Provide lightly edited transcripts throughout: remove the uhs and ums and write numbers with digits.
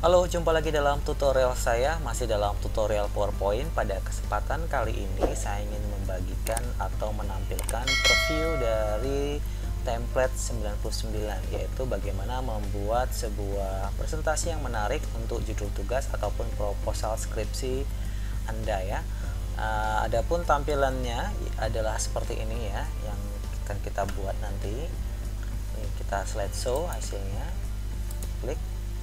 Halo, jumpa lagi dalam tutorial saya, masih dalam tutorial PowerPoint. Pada kesempatan kali ini saya ingin membagikan atau menampilkan preview dari template 99, yaitu bagaimana membuat sebuah presentasi yang menarik untuk judul tugas ataupun proposal skripsi Anda ya. Adapun tampilannya adalah seperti ini ya, yang akan kita buat nanti. Ini kita slideshow hasilnya. Klik.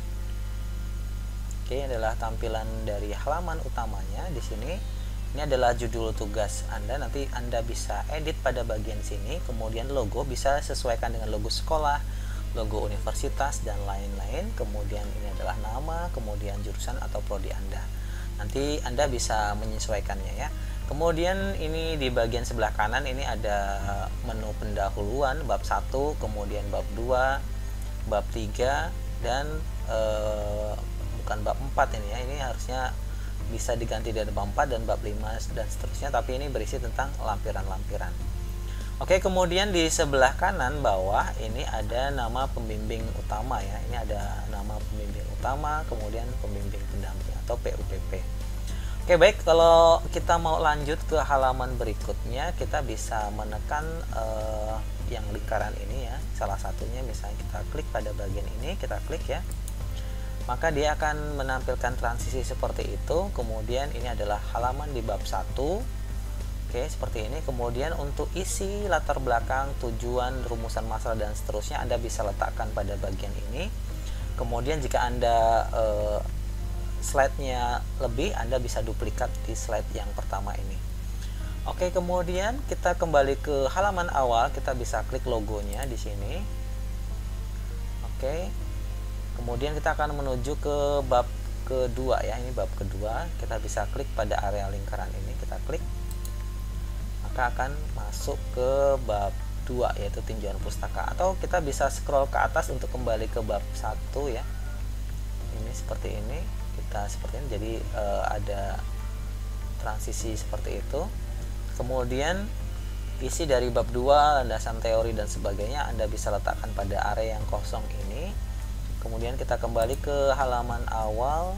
Oke, adalah tampilan dari halaman utamanya di sini. Ini adalah judul tugas Anda. Nanti Anda bisa edit pada bagian sini. Kemudian logo bisa sesuaikan dengan logo sekolah, logo universitas dan lain-lain. Kemudian ini adalah nama, kemudian jurusan atau prodi Anda. Nanti Anda bisa menyesuaikannya ya. Kemudian ini di bagian sebelah kanan ini ada menu pendahuluan bab 1, kemudian bab 2, bab 3 dan bukan bab 4 ini ya. Ini harusnya bisa diganti dari bab 4 dan bab 5 dan seterusnya, tapi ini berisi tentang lampiran-lampiran. Oke, kemudian di sebelah kanan bawah ini ada nama pembimbing utama ya. Ini ada nama pembimbing utama, kemudian pembimbing pendamping atau PUPP. Oke, baik, kalau kita mau lanjut ke halaman berikutnya, kita bisa menekan yang lingkaran ini ya. Salah satunya misalnya kita klik pada bagian ini, kita klik ya. Maka dia akan menampilkan transisi seperti itu. Kemudian ini adalah halaman di bab 1. Oke, seperti ini. Kemudian untuk isi latar belakang, tujuan, rumusan masalah dan seterusnya Anda bisa letakkan pada bagian ini. Kemudian jika Anda slide-nya lebih, Anda bisa duplikat di slide yang pertama ini. Oke, kemudian kita kembali ke halaman awal, kita bisa klik logonya di sini. Oke. Kemudian kita akan menuju ke bab kedua ya. Ini bab kedua. Kita bisa klik pada area lingkaran ini, kita klik. Maka akan masuk ke bab 2 yaitu tinjauan pustaka, atau kita bisa scroll ke atas untuk kembali ke bab 1 ya. Ini seperti ini. Kita seperti ini. Jadi ada transisi seperti itu. Kemudian isi dari bab 2, landasan teori dan sebagainya Anda bisa letakkan pada area yang kosong ini. Kemudian kita kembali ke halaman awal.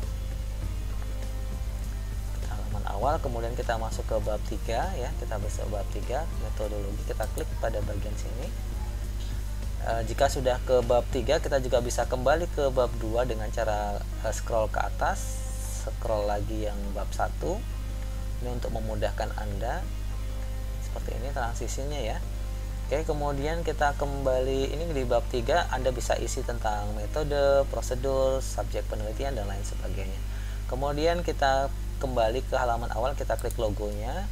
Kemudian kita masuk ke bab 3 ya. Kita bisa bab 3 metodologi, kita klik pada bagian sini. Jika sudah ke bab 3, kita juga bisa kembali ke bab 2 dengan cara scroll ke atas, scroll lagi yang bab 1. Ini untuk memudahkan Anda. Seperti ini transisinya ya. Oke, kemudian kita kembali ini di bab 3, Anda bisa isi tentang metode, prosedur, subjek penelitian dan lain sebagainya. Kemudian kita kembali ke halaman awal, kita klik logonya.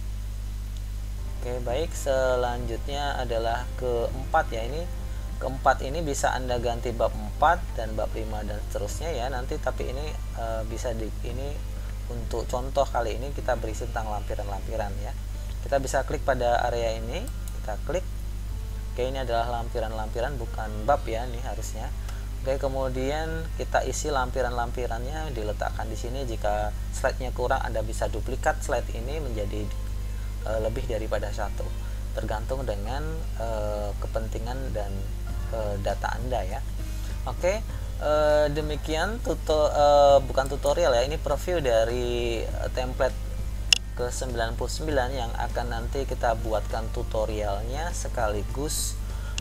Oke, baik, selanjutnya adalah keempat ya. Ini keempat ini bisa Anda ganti bab 4 dan bab 5 dan seterusnya ya nanti, tapi ini bisa ini untuk contoh kali ini kita berisi tentang lampiran-lampiran ya. Kita bisa klik pada area ini, kita klik. Oke, ini adalah lampiran-lampiran bukan bab ya, ini harusnya. Oke, kemudian kita isi lampiran-lampirannya, diletakkan di sini. Jika slide-nya kurang, Anda bisa duplikat slide ini menjadi lebih daripada satu, tergantung dengan kepentingan dan data Anda ya. Oke, demikian bukan tutorial ya, ini preview dari template ke 99 yang akan nanti kita buatkan tutorialnya sekaligus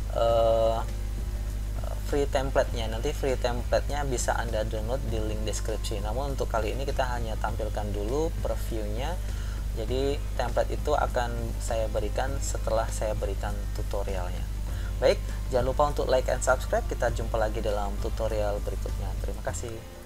free template-nya. Nanti free template-nya bisa Anda download di link deskripsi. Namun untuk kali ini kita hanya tampilkan dulu preview-nya. Jadi template itu akan saya berikan setelah saya berikan tutorialnya. Baik, jangan lupa untuk like and subscribe. Kita jumpa lagi dalam tutorial berikutnya. Terima kasih.